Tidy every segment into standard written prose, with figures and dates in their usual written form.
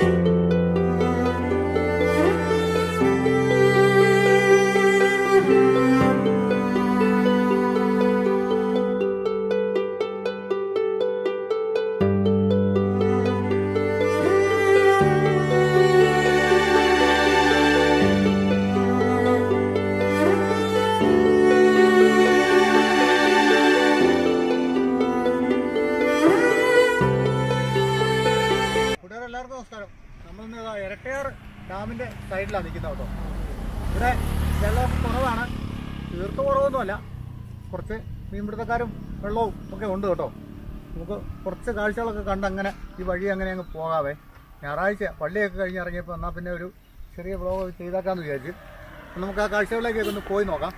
നമസ്കാരം. നമ്മളിന്ന് ഇരട്ടയാർ ഡാമിൻ്റെ സൈഡിലാണ് നിൽക്കുന്നത് കേട്ടോ. ഇവിടെ വെള്ളം കുറവാണ്, തീർത്ത് കുറവൊന്നുമല്ല. കുറച്ച് മീൻപിടുത്തക്കാരും വെള്ളവും ഒക്കെ ഉണ്ട് കേട്ടോ. നമുക്ക് കുറച്ച് കാഴ്ചകളൊക്കെ കണ്ട് അങ്ങനെ ഈ വഴി അങ്ങനെ അങ്ങ് പോകാവേ. ഞായറാഴ്ച പള്ളിയൊക്കെ കഴിഞ്ഞ് ഇറങ്ങിയപ്പോൾ എന്നാൽ പിന്നെ ഒരു ചെറിയ വ്ളോഗ് ചെയ്താക്കാമെന്ന് വിചാരിച്ചു. നമുക്ക് ആ കാഴ്ചകളിലേക്കൊക്കെ ഒന്ന് പോയി നോക്കാം.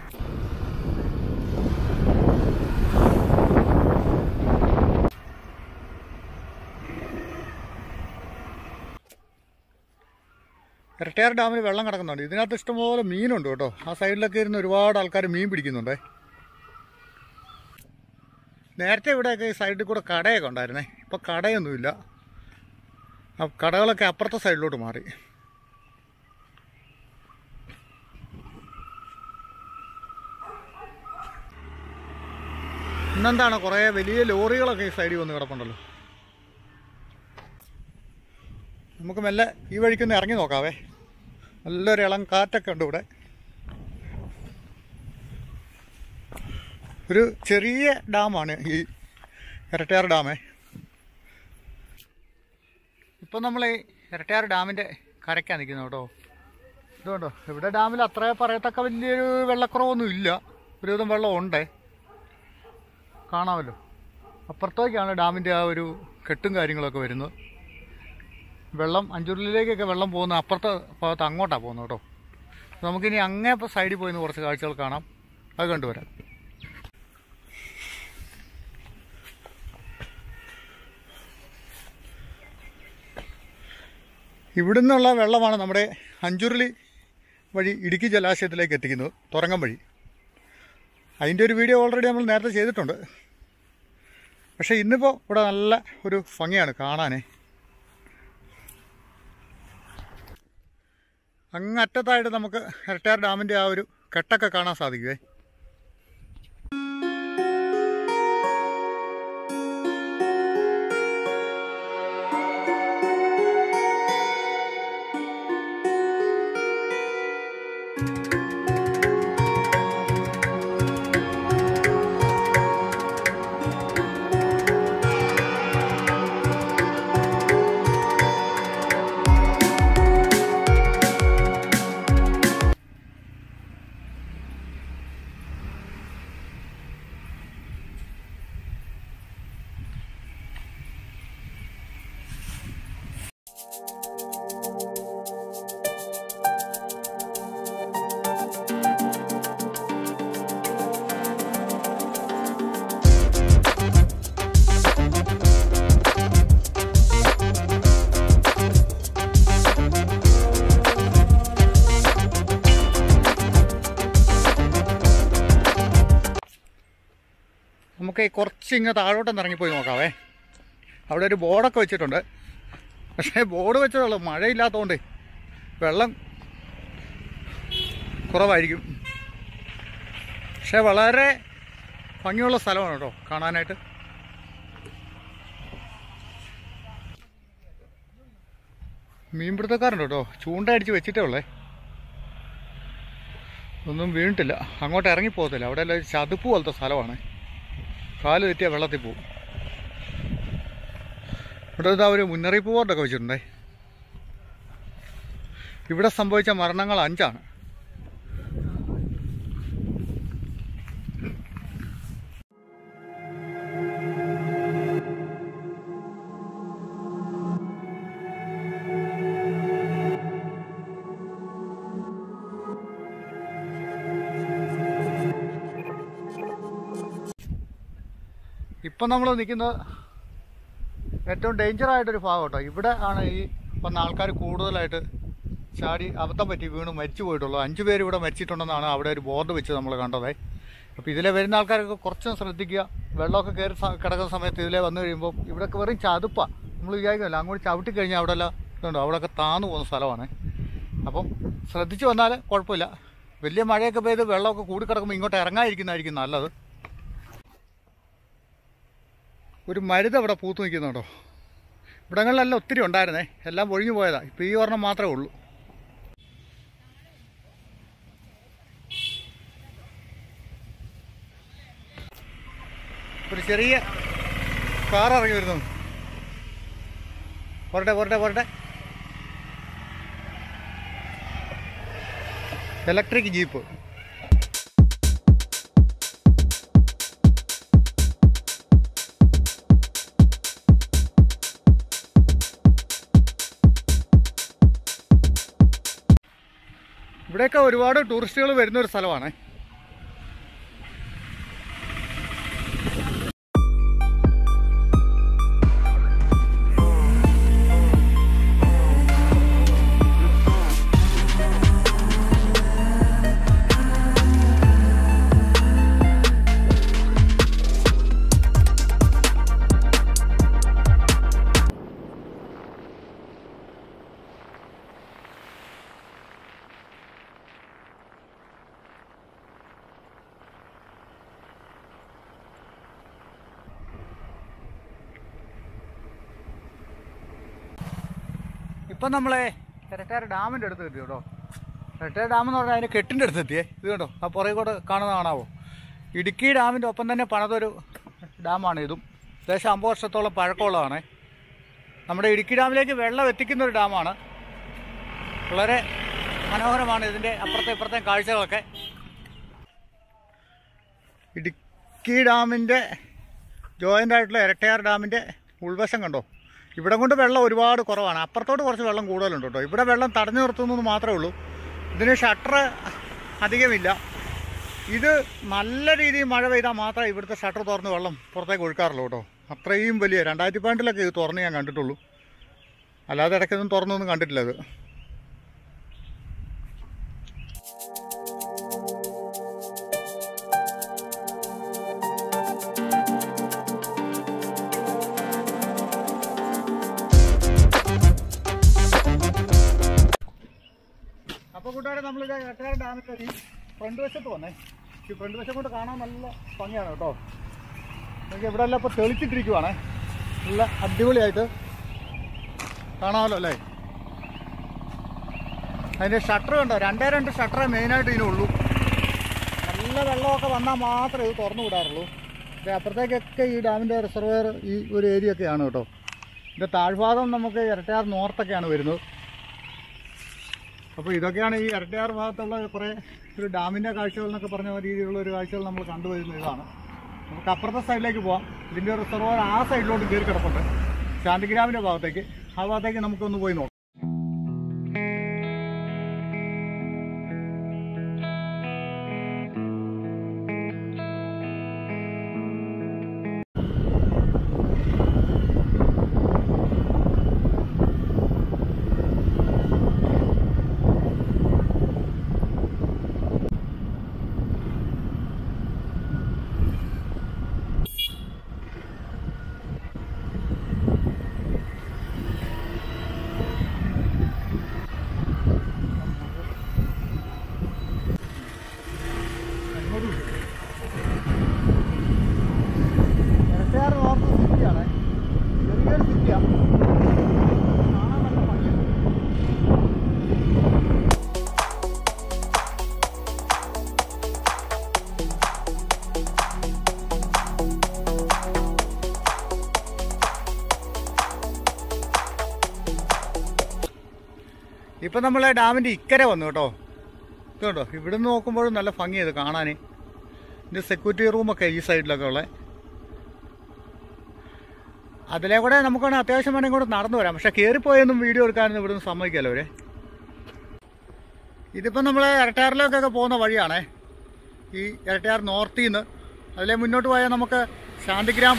ഇരട്ടയാർ ഡാമിൽ വെള്ളം കിടക്കുന്നുണ്ട്. ഇതിനകത്ത് ഇഷ്ടംപോലെ മീനുണ്ട് കേട്ടോ. ആ സൈഡിലൊക്കെ ഇരുന്ന് ഒരുപാട് ആൾക്കാർ മീൻ പിടിക്കുന്നുണ്ടേ. നേരത്തെ ഇവിടെയൊക്കെ ഈ സൈഡിൽ കൂടെ കടയൊക്കെ ഉണ്ടായിരുന്നേ. ഇപ്പോൾ കടയൊന്നുമില്ല. ആ കടകളൊക്കെ അപ്പുറത്തെ സൈഡിലോട്ട് മാറി. ഇന്നെന്താണ് കുറേ വലിയ ലോറികളൊക്കെ ഈ സൈഡിൽ വന്ന് കിടപ്പുണ്ടല്ലോ. നമുക്ക് മെല്ലെ ഈ വഴിക്കൊന്ന് ഇറങ്ങി നോക്കാവേ. നല്ലൊരു ഇളം കാറ്റൊക്കെ ഉണ്ട് ഇവിടെ. ഒരു ചെറിയ ഡാമാണ് ഈ ഇരട്ടയാർ ഡാമേ. ഇപ്പം നമ്മൾ ഈ ഇരട്ടയാർ ഡാമിൻ്റെ കരയ്ക്കാണ് നിൽക്കുന്നത് കേട്ടോ. ഇതുകൊണ്ടോ ഇവിടെ ഡാമിൽ അത്ര പറയത്തക്ക വലിയൊരു വെള്ളക്കുറവൊന്നും ഇല്ല. ഒരുവിധം വെള്ളം ഉണ്ടേ, കാണാമല്ലോ. അപ്പുറത്തേക്കാണ് ഡാമിൻ്റെ ആ ഒരു കെട്ടും കാര്യങ്ങളൊക്കെ വരുന്നത്. വെള്ളം അഞ്ചുരുളിലേക്കൊക്കെ വെള്ളം പോകുന്ന അപ്പുറത്തെ ഭാഗത്ത് അങ്ങോട്ടാണ് പോകുന്നത് കേട്ടോ. നമുക്കിനി അങ്ങേ സൈഡിൽ പോയി കുറച്ച് കാഴ്ചകൾ കാണാം, അത് കണ്ടുവരാം. ഇവിടെ നിന്നുള്ള വെള്ളമാണ് നമ്മുടെ അഞ്ചുരുളി വഴി ഇടുക്കി ജലാശയത്തിലേക്ക് എത്തിക്കുന്നത്, തുരങ്കം വഴി. അതിൻ്റെ ഒരു വീഡിയോ ഓൾറെഡി നമ്മൾ നേരത്തെ ചെയ്തിട്ടുണ്ട്. പക്ഷേ ഇന്നിപ്പോൾ ഇവിടെ നല്ല ഒരു ഭംഗിയാണ് കാണാനേ. അങ്ങറ്റത്തായിട്ട് നമുക്ക് ഇരട്ടയാർ ഡാമിൻ്റെ ആ ഒരു കെട്ടൊക്കെ കാണാൻ സാധിക്കുമേ. നമുക്ക് കുറച്ച് ഇങ്ങ് താഴോട്ടൊന്ന് ഇറങ്ങിപ്പോയി നോക്കാവേ. അവിടെ ഒരു ബോർഡൊക്കെ വെച്ചിട്ടുണ്ട്. പക്ഷേ ബോർഡ് വെച്ചതുള്ളൂ, മഴയില്ലാത്തതുകൊണ്ട് വെള്ളം കുറവായിരിക്കും. പക്ഷേ വളരെ ഭംഗിയുള്ള സ്ഥലമാണ് കേട്ടോ കാണാനായിട്ട്. മീൻപിടുത്തക്കാരുണ്ട് കേട്ടോ. ചൂണ്ടയടിച്ച് വെച്ചിട്ടേ ഉള്ളേ, ഒന്നും വീണിട്ടില്ല. അങ്ങോട്ട് ഇറങ്ങിപ്പോകത്തില്ല. അവിടെ എല്ലാം ചതുപ്പ് പോലത്തെ സ്ഥലമാണ്. കാല് തെറ്റിയാൽ വെള്ളത്തിൽ പോവും. ഇവിടെ ഇതാ ഒരു മുന്നറിയിപ്പ് ബോർഡൊക്കെ വെച്ചിട്ടുണ്ടേ. ഇവിടെ സംഭവിച്ച മരണങ്ങൾ 5. ഇപ്പം നമ്മൾ നിൽക്കുന്നത് ഏറ്റവും ഡേഞ്ചറായിട്ടൊരു ഭാഗം കേട്ടോ. ഇവിടെ ആണ് ഈ വന്ന ആൾക്കാർ കൂടുതലായിട്ട് ചാടി അബദ്ധം പറ്റി വീണ് മരിച്ചു പോയിട്ടുള്ളൂ. 5 പേര് ഇവിടെ മരിച്ചിട്ടുണ്ടെന്നാണ് അവിടെ ഒരു ബോർഡ് വെച്ച് നമ്മൾ കണ്ടത്. അപ്പോൾ ഇതിലെ വരുന്ന ആൾക്കാരൊക്കെ കുറച്ചും ശ്രദ്ധിക്കുക. വെള്ളമൊക്കെ കയറി കിടക്കുന്ന സമയത്ത് ഇതിലെ വന്നു കഴിയുമ്പോൾ ഇവിടെയൊക്കെ വെറും ചതുപ്പാണ്. നമ്മൾ വിചാരിക്കുമല്ലോ അങ്ങോട്ട് ചവിട്ടി കഴിഞ്ഞാൽ അവിടെ എല്ലാം ഇതുണ്ടോ അവിടെയൊക്കെ താന്നു പോകുന്ന സ്ഥലമാണ്. അപ്പം ശ്രദ്ധിച്ച് വന്നാൽ കുഴപ്പമില്ല. വലിയ മഴയൊക്കെ പെയ്ത് വെള്ളമൊക്കെ കൂടിക്കിടക്കുമ്പോൾ ഇങ്ങോട്ട് ഇറങ്ങാതിരിക്കുന്നതായിരിക്കും നല്ലത്. ഒരു മരുത് അവിടെ പൂത്ത് നിൽക്കുന്നുണ്ടോ. ഇവിടങ്ങളിലെല്ലാം ഒത്തിരി ഉണ്ടായിരുന്നേ, എല്ലാം ഒഴിഞ്ഞു പോയതാണ്. ഇപ്പോൾ ഈ ഒരെണ്ണം മാത്രമേ ഉള്ളൂ. ഒരു ചെറിയ കാർ ഇറങ്ങി വരുന്നു. പോരട്ടെ ഇലക്ട്രിക് ജീപ്പ്. ഇവിടെയൊക്കെ ഒരുപാട് ടൂറിസ്റ്റുകൾ വരുന്നൊരു സ്ഥലമാണ്. ഇപ്പം നമ്മളെ ഇരട്ടയാർ ഡാമിൻ്റെ അടുത്ത് എത്തി കേട്ടോ. ഇരട്ടയാർ ഡാം എന്ന് പറഞ്ഞാൽ അതിന് കെട്ടിൻ്റെ അടുത്ത് എത്തിയേ. ഇത് കേട്ടോ, ആ പുറകെ കൂടെ കാണുന്ന കാണാവോ. ഇടുക്കി ഡാമിൻ്റെ ഒപ്പം തന്നെ പണിതൊരു ഡാമാണ് ഇതും. ഏകദേശം 50 വർഷത്തോളം പഴക്കമുള്ളതാണ്. നമ്മുടെ ഇടുക്കി ഡാമിലേക്ക് വെള്ളം എത്തിക്കുന്ന ഒരു ഡാമാണ്. വളരെ മനോഹരമാണ് ഇതിൻ്റെ അപ്പുറത്തെ ഇപ്പുറത്തെ കാഴ്ചകളൊക്കെ. ഇടുക്കി ഡാമിൻ്റെ ജോയിൻ്റ് ആയിട്ടുള്ള ഇരട്ടയാർ ഡാമിൻ്റെ ഉൾവശം കണ്ടോ. ഇവിടെ കൊണ്ട് വെള്ളം ഒരുപാട് കുറവാണ്. അപ്പുറത്തോട്ട് കുറച്ച് വെള്ളം കൂടുതലുണ്ട് കേട്ടോ. ഇവിടെ വെള്ളം തടഞ്ഞു നിർത്തുന്നത് മാത്രമേ ഉള്ളൂ. ഇതിന് ഷട്ടർ അധികമില്ല. ഇത് നല്ല രീതിയിൽ മഴ പെയ്താൽ മാത്രമേ ഇവിടുത്തെ ഷട്ടർ തുറന്ന് വെള്ളം പുറത്തേക്ക് ഒഴുക്കാറുള്ളൂ കേട്ടോ. അത്രയും വലിയ 2012 ഇത് തുറന്ന് ഞാൻ കണ്ടിട്ടുള്ളൂ. അല്ലാതെ ഇടയ്ക്കൊന്നും തുറന്നൊന്നും കണ്ടിട്ടില്ല ഇത്. അപ്പോൾ കൂട്ടുകാരെ നമ്മളിത് ഇരട്ടയാർ ഡാമിൻ്റെ ഈ ഫ്രണ്ട് വശത്ത് വന്നേ. ഈ ഫ്രണ്ട് വശം കൊണ്ട് കാണാൻ നല്ല ഭംഗിയാണ് കേട്ടോ. നമുക്ക് ഇവിടെ എല്ലാം ഇപ്പോൾ തെളിച്ചിട്ടിരിക്കുവാണേ. നല്ല അടിപൊളിയായിട്ട് കാണാമല്ലോ അല്ലേ. അതിൻ്റെ ഷട്ടർ കണ്ടോ, 2 ഷട്ടറേ മെയിനായിട്ട് ഇതിനുള്ളൂ. നല്ല വെള്ളമൊക്കെ വന്നാൽ മാത്രമേ ഇത് തുറന്നു വിടാറുള്ളൂ. അപ്പുറത്തേക്കൊക്കെ ഈ ഡാമിൻ്റെ റിസർവയർ ഈ ഒരു ഏരിയ ഒക്കെയാണ് കേട്ടോ. ഇതിൻ്റെ താഴ്ഭാഗം നമുക്ക് ഇരട്ടയാർ നോർത്തൊക്കെയാണ് വരുന്നത്. അപ്പോൾ ഇതൊക്കെയാണ് ഈ ഇരട്ടയാർ ഭാഗത്തുള്ള കുറേ ഒരു ഡാമിൻ്റെ കാഴ്ചകൾ എന്നൊക്കെ പറഞ്ഞ രീതിയിലുള്ള ഒരു കാഴ്ചകൾ നമ്മൾ കണ്ടുവരുന്ന ഇതാണ്. നമുക്ക് അപ്പുറത്തെ സൈഡിലേക്ക് പോവാം. ഇതിൻ്റെ റിസർവയർ ആ സൈഡിലോട്ട് കയറി കിടപ്പുണ്ട്, ശാന്തിഗ്രാമിൻ്റെ ഭാഗത്തേക്ക്. ആ ഭാഗത്തേക്ക് നമുക്കൊന്ന് പോയി നോക്കാം. ഇരട്ടയാർ നോർത്ത് സിറ്റിയാണ്, ചെറിയൊരു സിറ്റിയാണ്. കാണാൻ നല്ല ഭംഗിയാണ്. ഇപ്പം നമ്മൾ ഡാമിൻ്റെ ഇക്കരെ വന്നു കേട്ടോ. ഇത് കേട്ടോ, ഇവിടെ നിന്ന് നോക്കുമ്പോഴും നല്ല ഭംഗിയത് കാണാൻ. ഇതിൻ്റെ സെക്യൂരിറ്റി റൂമൊക്കെ ഈ സൈഡിലൊക്കെ ഉള്ളത്. അതിലെ കൂടെ നമുക്ക് വേണമെങ്കിൽ അത്യാവശ്യം വേണമെങ്കിൽ കൂടെ നടന്നു വരാം. പക്ഷേ കയറിപ്പോയൊന്നും വീഡിയോ എടുക്കാനൊന്നും ഇവിടെ നിന്ന് സമ്മതിക്കാമല്ലോ അവരെ. ഇതിപ്പം നമ്മൾ ഇരട്ടയാറിലേക്കൊക്കെ പോകുന്ന വഴിയാണേ. ഈ ഇരട്ടയാർ നോർത്തിൽ നിന്ന് അതിലെ മുന്നോട്ട് പോയാൽ നമുക്ക് ശാന്തിഗ്രാം,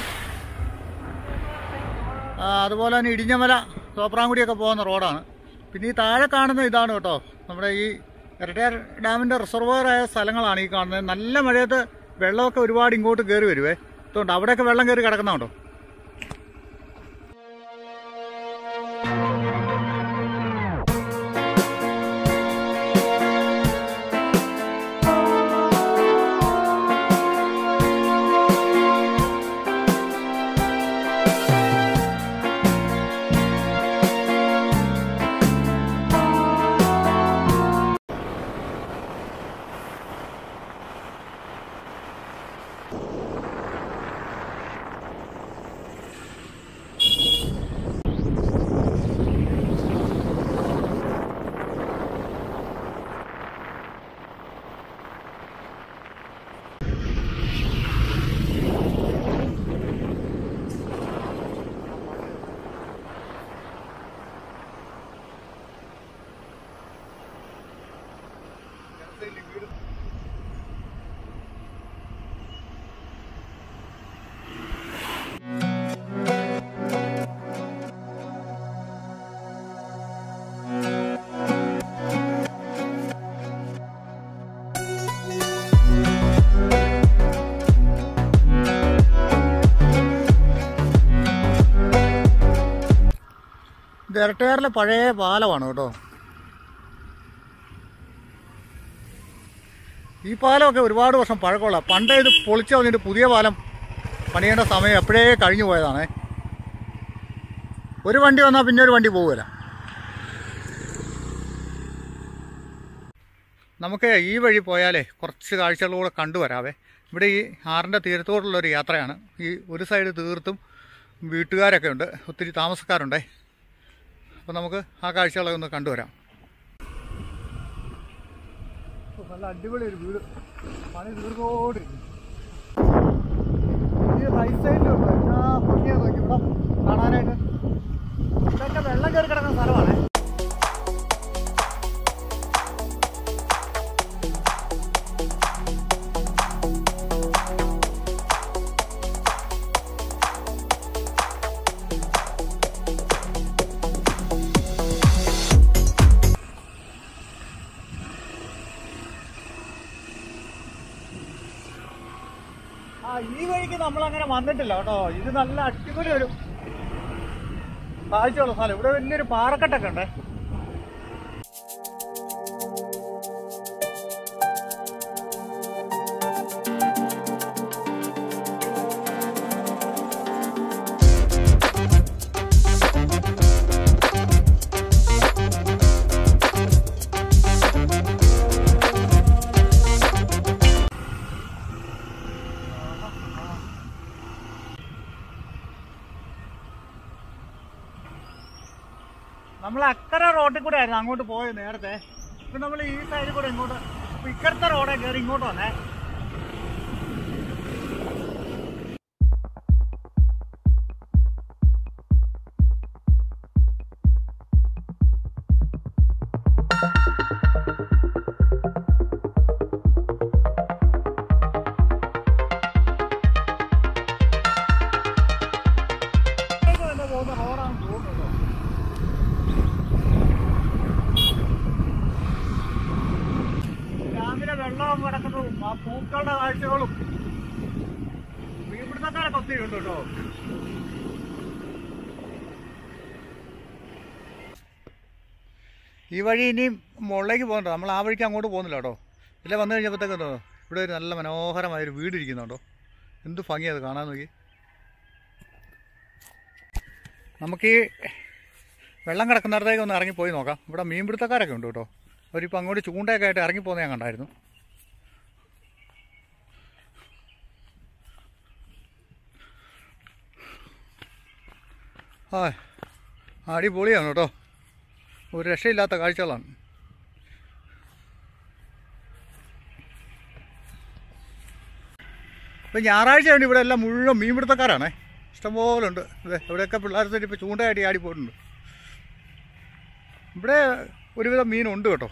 അതുപോലെ തന്നെ ഇടിഞ്ഞമല, തോപ്രാംകുടിയൊക്കെ പോകുന്ന റോഡാണ്. പിന്നെ ഈ താഴെ കാണുന്ന ഇതാണ് കേട്ടോ നമ്മുടെ ഈ ഇരട്ടയാർ ഡാമിൻ്റെ റിസർവോയറായ സ്ഥലങ്ങളാണ് ഈ കാണുന്നത്. നല്ല മഴയത്ത് വെള്ളമൊക്കെ ഒരുപാട് ഇങ്ങോട്ട് കയറി വരുവേ. അതുകൊണ്ട് അവിടെയൊക്കെ വെള്ളം കയറി കിടക്കുന്നുണ്ടോ. ഇരട്ടയാറിലെ പഴയ പാലമാണ് കേട്ടോ. ഈ പാലമൊക്കെ ഒരുപാട് വർഷം പഴക്കമുള്ള, പണ്ടേ ഇത് പൊളിച്ചു കളഞ്ഞിട്ട് പുതിയ പാലം പണിയേണ്ട സമയം എപ്പോഴേ കഴിഞ്ഞു പോയതാണേ. ഒരു വണ്ടി വന്നാൽ പിന്നെ ഒരു വണ്ടി പോകില്ല. നമുക്ക് ഈ വഴി പോയാലേ കുറച്ച് കാഴ്ചകളൂടെ കണ്ടുവരാവേ. ഇവിടെ ഈ ആറിൻ്റെ തീരത്തോടുള്ളൊരു യാത്രയാണ്. ഈ ഒരു സൈഡ് തീർത്തും വീട്ടുകാരൊക്കെ ഉണ്ട്, ഒത്തിരി താമസക്കാരുണ്ടേ. അപ്പോൾ നമുക്ക് ആ കാഴ്ചകളൊക്കെ ഒന്ന് കണ്ടുവരാം. നല്ല അടിപൊളി ഒരു വീട്, പണി തീർത്തോണ്ടിരിക്കും. ഈ റൈറ്റ് സൈഡിലുണ്ട് എന്നാ ഭംഗിയാണ് നോക്കി ഇവിടെ കാണാനായിട്ട്. ഇതൊക്കെ വെള്ളം കയറി കിടക്കുന്ന സ്ഥലമാണ്. ഈ വഴിക്ക് നമ്മളങ്ങനെ വന്നിട്ടില്ല കേട്ടോ. ഇത് നല്ല അടിപൊളി ഒരു കാഴ്ചയുള്ള സ്ഥലം. ഇവിടെ വലിയൊരു പാറക്കെട്ടൊക്കെ ഉണ്ട്. നമ്മൾ അക്കരെ റോഡിൽ കൂടെ ആയിരുന്നു അങ്ങോട്ട് പോയത് നേരത്തെ. ഇപ്പം നമ്മൾ ഈ സൈഡിൽ കൂടെ ഇങ്ങോട്ട്, ഇപ്പം ഇക്കരത്തെ റോഡേ കയറി ഇങ്ങോട്ട് വന്നേ. പോകുന്ന റോഡാണെന്ന് തോന്നുന്നുണ്ടോ? വെള്ളവും കിടക്കുന്നതും ആ പൂക്കളുടെ കാഴ്ചകളും മീൻപിടുത്തക്കാരൊക്കെ ഒത്തിരി ഉണ്ട് കേട്ടോ. ഈ വഴി ഇനിയും മുകളിലേക്ക് പോകുന്നുണ്ടോ? നമ്മൾ ആ വഴിക്ക് അങ്ങോട്ട് പോകുന്നില്ല കേട്ടോ. ഇതിലെ വന്നു കഴിഞ്ഞപ്പോഴത്തേക്കുണ്ടോ ഇവിടെ ഒരു നല്ല മനോഹരമായൊരു വീട് ഇരിക്കുന്നുണ്ടോ. എന്ത് ഭംഗിയത് കാണാൻ നോക്കി. നമുക്ക് ഈ വെള്ളം കിടക്കുന്നിടത്തേക്ക് ഒന്ന് ഇറങ്ങിപ്പോയി നോക്കാം. ഇവിടെ മീൻപിടുത്തക്കാരൊക്കെ ഉണ്ട് കേട്ടോ. അവരിപ്പോൾ അങ്ങോട്ട് ചൂണ്ടയൊക്കെ ആയിട്ട് ഇറങ്ങിപ്പോകുന്ന ഞാൻ കണ്ടായിരുന്നു. ആ അടിപൊളിയാണ് കേട്ടോ. ഒരു രക്ഷയില്ലാത്ത കാഴ്ചകളാണ്. ഇപ്പം ഞായറാഴ്ച വേണ്ടി ഇവിടെ എല്ലാം മുഴുവൻ മീൻപിടുത്തക്കാരാണേ. ഇഷ്ടംപോലെ ഉണ്ട്. അതെ, ഇവിടെയൊക്കെ പിള്ളേർ ഇപ്പോൾ ചൂണ്ടയായിട്ട് ആടിപ്പോയിട്ടുണ്ട്. ഇവിടെ ഒരുവിധം മീനുണ്ട് കേട്ടോ.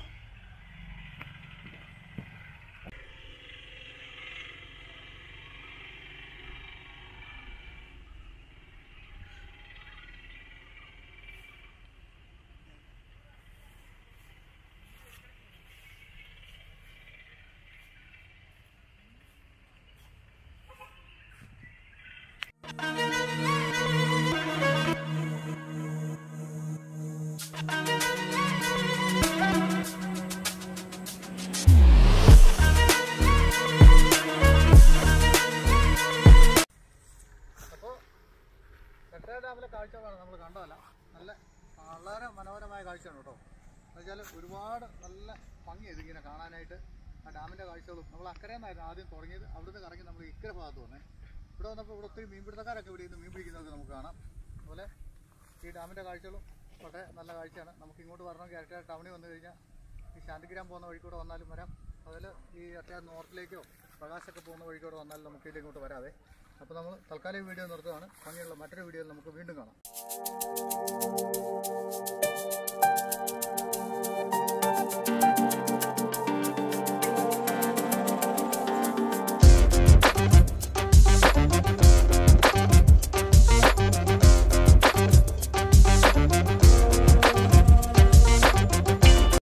ഡാമിലെ കാഴ്ചകളാണ് നമ്മൾ കണ്ടതല്ല. വളരെ മനോഹരമായ കാഴ്ചയാണ് കേട്ടോ. എന്നുവെച്ചാൽ ഒരുപാട് നല്ല ഭംഗിയത് ഇങ്ങനെ കാണാനായിട്ട്. ആ ഡാമിൻ്റെ കാഴ്ചകളും നമ്മൾ അക്കരെ നിന്നായിരുന്നു ആദ്യം തുടങ്ങിയത്. അവിടുന്ന് കറങ്ങി നമ്മൾ ഇക്കര ഭാഗത്ത് വന്നേ. ഇവിടെ വന്നപ്പോൾ ഇവിടെ ഒത്തിരി മീൻപിടുത്തക്കാരൊക്കെ ഇവിടെ നിന്ന് മീൻ പിടിക്കുന്നതൊക്കെ നമുക്ക് കാണാം. അതുപോലെ ഈ ഡാമിൻ്റെ കാഴ്ചകളും വളരെ നല്ല കാഴ്ചയാണ്. നമുക്ക് ഇങ്ങോട്ട് വരണമെങ്കിൽ ഇരട്ടയാർ ടൗണിൽ വന്നു കഴിഞ്ഞാൽ ഈ ശാന്തിഗ്രാം പോകുന്ന വഴിക്കൂടെ വന്നാലും വരാം. അതുപോലെ ഈ ഇരട്ടയാർ നോർത്തിലേക്കോ പ്രകാശൊക്കെ പോകുന്ന വഴിക്കൂടെ വന്നാലും നമുക്ക് ഇതിങ്ങോട്ട് വരാതെ. അപ്പോൾ നമ്മൾ തൽക്കാലം വീഡിയോ നിർത്തുകയാണ്. ഭംഗിയുള്ള മറ്റൊരു വീഡിയോയിൽ നമുക്ക് വീണ്ടും കാണാം.